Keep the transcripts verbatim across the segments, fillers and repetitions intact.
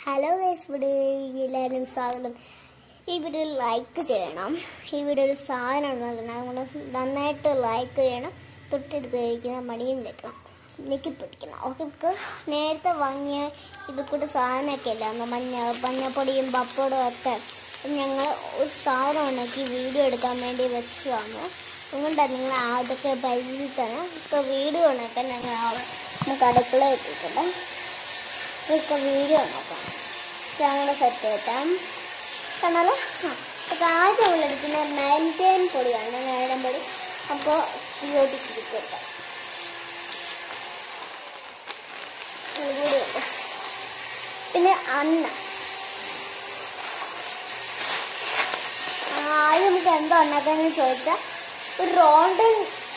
Hello guys, എല്ലാവരും സ്വാഗതം. ഈ വീഡിയോ ലൈക്ക് ചെയ്യണം. ഈ വീഡിയോ ഒരു സാധനം നന്നായിട്ട് ലൈക്ക് ചെയ്യണം. തൊട്ടെടുത്ത് കഴിക്കുന്ന മടിയും വെക്കണം, എനിക്ക് പിടിക്കണം. ഓക്കെ, നമുക്ക് നേരത്തെ വാങ്ങിയ ഇത് കൂടെ സാധനമൊക്കെ ഇല്ല, മഞ്ഞ മഞ്ഞപ്പൊടിയും പപ്പടവും ഒക്കെ ഞങ്ങൾ ഒരു സാധനം ഉണ്ടാക്കി വീഡിയോ എടുക്കാൻ വേണ്ടി വെച്ചതാണ്. അതുകൊണ്ടാണ് നിങ്ങൾ അതൊക്കെ പരിചയിക്കണം. ഒക്കെ വീഡിയോ ഉണ്ടാക്കാൻ ഞങ്ങൾ നമുക്ക് അടുക്കള എത്തിക്കണം. ഇതൊക്കെ വീഡിയോ നോക്കാം, ഞങ്ങളുടെ സെറ്റ് കിട്ടാം കാണാലോ. അപ്പോൾ ആദ്യം നമ്മളെടുക്കുന്ന നയൻറ്റീൻ പൊടിയാണ്, നാടൻ പൊടി. അപ്പോൾ ഉപയോഗിച്ചിട്ട് വെക്കാം. കൂടിയുണ്ട്. പിന്നെ അന്ന ആദ്യം നമുക്ക് എന്തോ ഉണ്ടാക്കാന്ന് ചോദിച്ചാൽ ഒരു റോണ്ടൻ.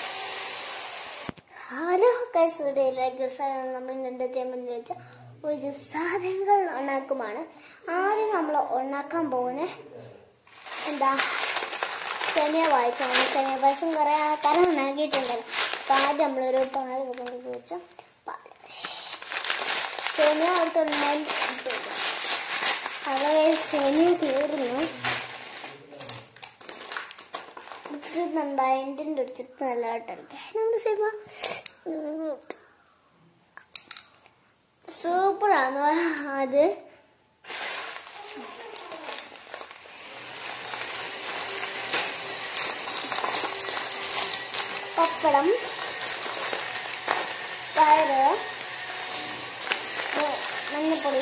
ഹലോ ഗൈസ്, വീഡിയോയിലേക്ക് നമ്മൾ എന്താ ചെയ്യുമ്പോൾ ചോദിച്ചാൽ ഒരു സാധനങ്ങൾ ഉണ്ടാക്കുമാണ്. ആദ്യം നമ്മൾ ഉണ്ടാക്കാൻ പോകുന്നത് എന്താ സെമിയ പായസമാണ്. സെമിയ പായസം കുറേ ആൾക്കാരെ ഉണ്ടാക്കിയിട്ടുണ്ടല്ലോ. അപ്പം ആദ്യം നമ്മളൊരു പാല് കൊണ്ട് വെച്ചാൽ പാല് സെമിയ അടുത്തുണ്ടായി. അതേ സെമിയ തീർന്നു എടുക്കുന്നുണ്ടായി. എൻ്റെ അടിച്ചിട്ട് നല്ലതായിട്ടെടുക്കാം. നമ്മുടെ സെമിയ സൂപ്പറാണ്. അത് പപ്പടം, പയറ്, മഞ്ഞപ്പൊടി,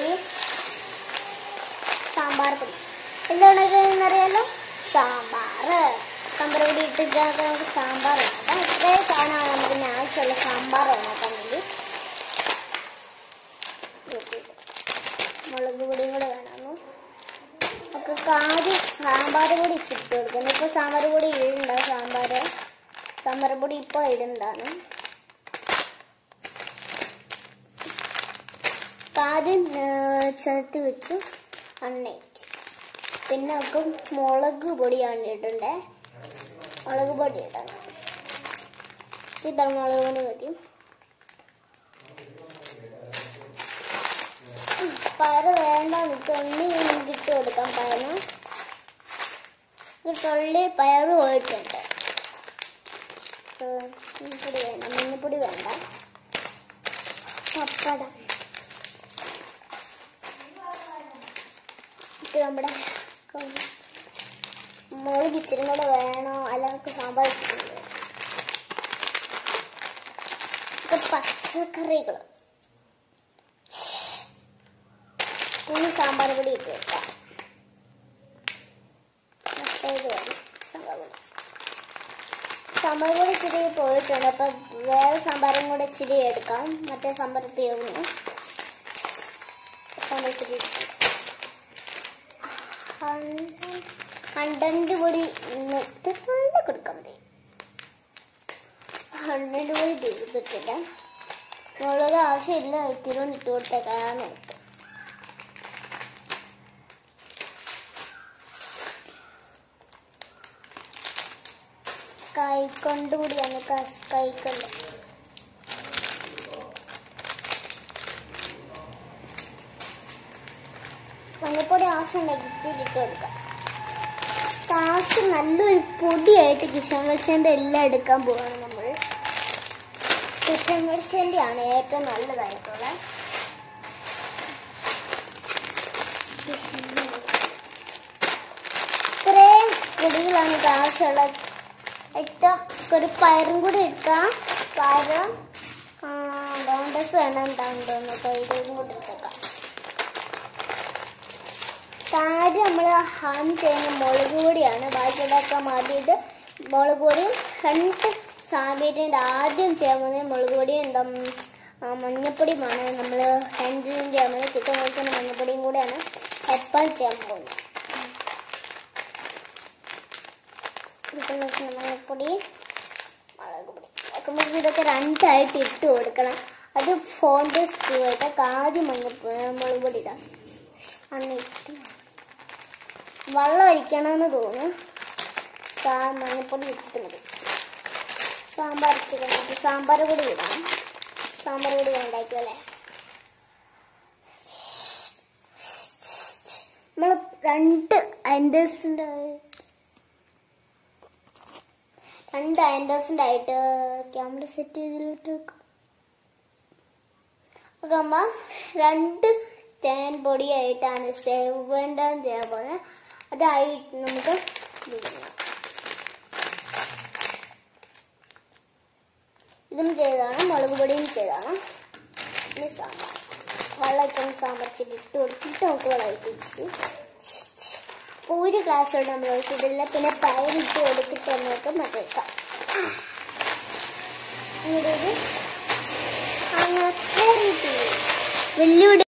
സാമ്പാർ പൊടി. എന്തുകൊണ്ടൊക്കെയെന്നറിയാലോ, സാമ്പാർ സാമ്പാർ പൊടി ഇട്ടിട്ട് നമുക്ക് സാമ്പാർ ഉണ്ടാക്കാം. ഇത്രയും സാധനമാണ് നമുക്ക് ആവശ്യമുള്ള സാമ്പാർ ഉണ്ടാക്കാൻ വേണ്ടി. മുളക് പൊടിയും കൂടെ വേണമെന്നു ഒക്കെ ആദ്യം സാമ്പാർ പൊടി ഇച്ചിട്ട് കൊടുക്കണം. ഇപ്പോൾ സാമ്പാർ പൊടി ഇടുന്നുണ്ടോ? സാമ്പാർ സാമ്പാർ പൊടി ഇപ്പോൾ ഇടുന്നതാണ്. ആദ്യം ചേർത്ത് വെച്ച് എണ്ണയിട്ട് പിന്നെ ഒക്കെ മുളക് പൊടിയാണ് ഇടണ്ടേ. മുളക് പൊടി ഇടണം. ഇതാണ് മുളക് പൊടി മതി. പയറ് വേണ്ട, തൊള്ളി എനിക്ക് ഇട്ട് കൊടുക്കാം. പയറ് തൊള്ളി പയറ് പോയിട്ടുണ്ട്. മഞ്ഞപ്പൊടി വേണ്ട, മഞ്ഞപ്പൊടി വേണ്ട. പപ്പടം ഇത് നമ്മുടെ മുളക് ഇച്ചിരി കൂടെ വേണോ, അല്ലെങ്കിൽ സാമ്പാർ ഇച്ചിരി പച്ചക്കറികൾ ഇനി സാമ്പാർ പൊടി ഇട്ട് വെക്കാം. സാമ്പാർ പൊടി ഇച്ചിരി പോയിട്ടുണ്ട്. അപ്പം വേറെ സാമ്പാറും കൂടെ ഇച്ചിരി എടുക്കാം. മറ്റേ സാമ്പാർ തീർന്നു. സാമ്പാർ ഇച്ചിരി ഹണ്ടൻ്റെ പൊടി ഫുള്ള് കൊടുക്കാൻ മതി. ഹണ്ടൻ്റെ പൊടി തീർത്തിട്ടില്ല. മുളക് ആവശ്യമില്ല, തിരുവന്ന് ഇട്ട് കൊടുത്തേക്കാണ്. കൈക്കൊണ്ട് കൂടിയാണ്, കൈക്കൊണ്ട് മഞ്ഞപ്പൊടി ആവശ്യമുണ്ടെങ്കിൽ ഇച്ചിരി ഇട്ട് കൊടുക്കാം. കാശ് നല്ലൊരു പൊടിയായിട്ട് കിച്ചൺ വെളിച്ചെണ്ണ എല്ലാം എടുക്കാൻ പോവാണ് നമ്മൾ. കിച്ചൺ വെളിച്ചെണ്ണയാണ് ഏറ്റവും നല്ലതായിട്ടുള്ള. ഇത്രയും പൊടികളാണ് ആവശ്യമുള്ള. ഏറ്റവും ഒരു പയറും കൂടി എടുക്കാം. പയറും ഡോണ്ടസ് വേണം. എന്താണെന്ന് പയറും കൂടി എടുത്തേക്കാം. കാര്യം നമ്മൾ ഹാം ചെയ്യുന്ന മുളക് പൊടിയാണ്. ബാക്കിയുള്ളതൊക്കെ മാറ്റിയിട്ട് മുളക് പൊടിയും രണ്ട് സാമ്പിൻ്റെ ആദ്യം ചെയ്യാൻ പോകുന്നത് മുളക് പൊടിയും എന്താ മഞ്ഞപ്പൊടിയുമാണ്. നമ്മൾ രണ്ടിനും ചെയ്യാൻ പോകുന്നത് ചിക്കൻ വെക്കുന്ന മഞ്ഞപ്പൊടിയും കൂടെയാണ് എപ്പം ചെയ്യാൻ പോകുന്നത്. ചിക്കൻ വെക്കുന്ന മഞ്ഞപ്പൊടി, മുളക് പൊടി ഒക്കെ നമുക്ക് ഇതൊക്കെ രണ്ടായിട്ട് ഇട്ട് കൊടുക്കണം. അത് ഫോണിൻ്റെ സ്കൂളായിട്ട് ആദ്യം മഞ്ഞ മുളക് പൊടി ഇടാം. എന്നിട്ട് വെള്ളം ഒഴിക്കണമെന്ന് തോന്നുന്നു. മഞ്ഞപ്പൊടി ഇട്ടിട്ട് മതി. സാമ്പാർ ഇട്ട് സാമ്പാർ പൊടി ഇടാം. സാമ്പാർ പൊടി ഉണ്ടാക്കിയല്ലേ. നമ്മൾ രണ്ട് അയൻഡേഴ്സിൻ്റെ രണ്ട് അയൻഡേഴ്സിൻ്റെ ആയിട്ട് ക്യാമറ സെറ്റ് ചെയ്തിട്ട് നോക്കുമ്പോൾ രണ്ട് തേൻ പൊടിയായിട്ടാണ് സെവൻഡാൻ ചെയ്യാൻ പോകുന്നത്. അതായിട്ട് നമുക്ക് ഇതും ചെയ്താണ്, മുളക് പൊടിയും ചെയ്താണ്. ഇനി സാമ്പാർ വെള്ളമൊക്കെ സാമ്പാർ ചെടി ഇട്ട് കൊടുത്തിട്ട് നമുക്ക് വെള്ളമായിട്ട് വെച്ചിട്ട് അപ്പോൾ ഒരു ഗ്ലാസ്സോട് നമ്മൾ ഒഴിച്ചിട്ടില്ല. പിന്നെ പയറിട്ട് കൊടുത്തിട്ട് നമുക്ക് മറ്റേക്കാം അങ്ങനെ വലിയ